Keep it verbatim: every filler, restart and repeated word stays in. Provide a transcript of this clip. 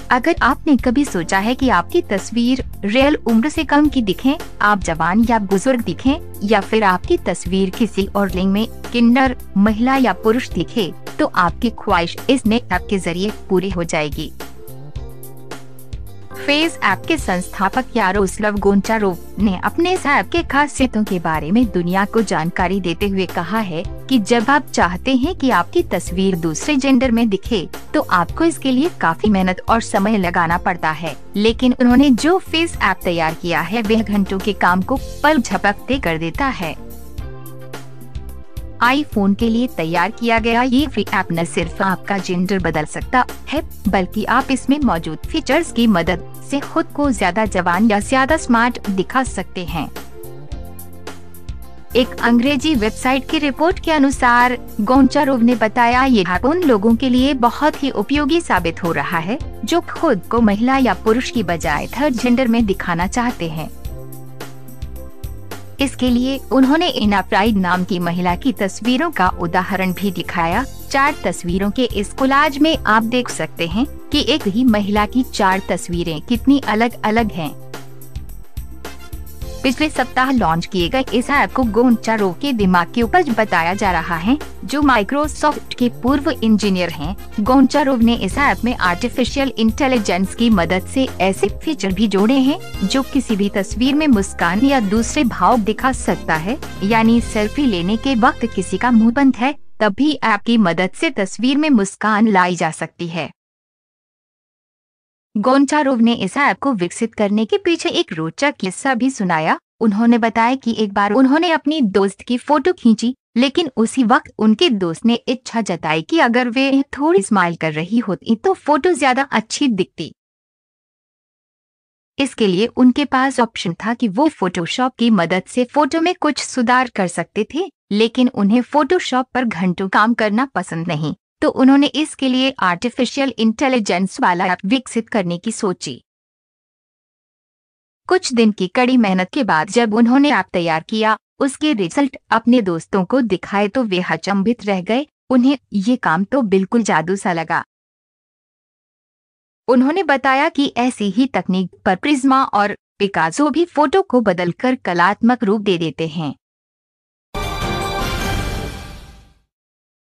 अगर आपने कभी सोचा है कि आपकी तस्वीर रियल उम्र से कम की दिखे, आप जवान या बुजुर्ग दिखें, या फिर आपकी तस्वीर किसी और लिंग में किन्नर, महिला या पुरुष दिखे, तो आपकी ख्वाहिश इस नए ऐप के जरिए पूरी हो जाएगी। फेस ऐप के संस्थापक यारोस्लाव गोंचारोव ने अपने इस ऐप के खासियतों के बारे में दुनिया को जानकारी देते हुए कहा है कि जब आप चाहते हैं कि आपकी तस्वीर दूसरे जेंडर में दिखे, तो आपको इसके लिए काफी मेहनत और समय लगाना पड़ता है, लेकिन उन्होंने जो फेस ऐप तैयार किया है वह घंटों के काम को पल झपकते कर देता है। आईफोन के लिए तैयार किया गया ये फ्री ऐप न सिर्फ आपका जेंडर बदल सकता है, बल्कि आप इसमें मौजूद फीचर्स की मदद से खुद को ज्यादा जवान या ज्यादा स्मार्ट दिखा सकते हैं। एक अंग्रेजी वेबसाइट की रिपोर्ट के अनुसार गोंचारोव ने बताया, ये ऐप उन लोगों के लिए बहुत ही उपयोगी साबित हो रहा है जो खुद को महिला या पुरुष की बजाय थर्ड जेंडर में दिखाना चाहते हैं। इसके लिए उन्होंने इना प्राइड नाम की महिला की तस्वीरों का उदाहरण भी दिखाया। चार तस्वीरों के इस कोलाज में आप देख सकते हैं कि एक ही महिला की चार तस्वीरें कितनी अलग अलग हैं। पिछले सप्ताह लॉन्च किए गए इस ऐप को गोंचारोव के दिमाग की उपज बताया जा रहा है, जो माइक्रोसॉफ्ट के पूर्व इंजीनियर हैं। गोंचारोव ने इस ऐप में आर्टिफिशियल इंटेलिजेंस की मदद से ऐसे फीचर भी जोड़े हैं जो किसी भी तस्वीर में मुस्कान या दूसरे भाव दिखा सकता है, यानी सेल्फी लेने के वक्त किसी का मुंह बंद है, तब भी ऐप की मदद से तस्वीर में मुस्कान लाई जा सकती है। गोंचारोव ने इस ऐप को विकसित करने के पीछे एक रोचक किस्सा भी सुनाया। उन्होंने बताया कि एक बार उन्होंने अपनी दोस्त की फोटो खींची, लेकिन उसी वक्त उनके दोस्त ने इच्छा जताई कि अगर वे थोड़ी स्माइल कर रही होती तो फोटो ज्यादा अच्छी दिखती। इसके लिए उनके पास ऑप्शन था कि वो फोटोशॉप की मदद से फोटो में कुछ सुधार कर सकते थे, लेकिन उन्हें फोटोशॉप पर घंटों काम करना पसंद नहीं, तो उन्होंने इसके लिए आर्टिफिशियल इंटेलिजेंस वाला ऐप विकसित करने की सोची। कुछ दिन की कड़ी मेहनत के बाद जब उन्होंने ऐप तैयार किया, उसके रिजल्ट अपने दोस्तों को दिखाए तो वे अचंभित रह गए। उन्हें ये काम तो बिल्कुल जादू सा लगा। उन्होंने बताया कि ऐसी ही तकनीक पर प्रिज्मा और पिकासो भी फोटो को बदलकर कलात्मक रूप दे देते हैं।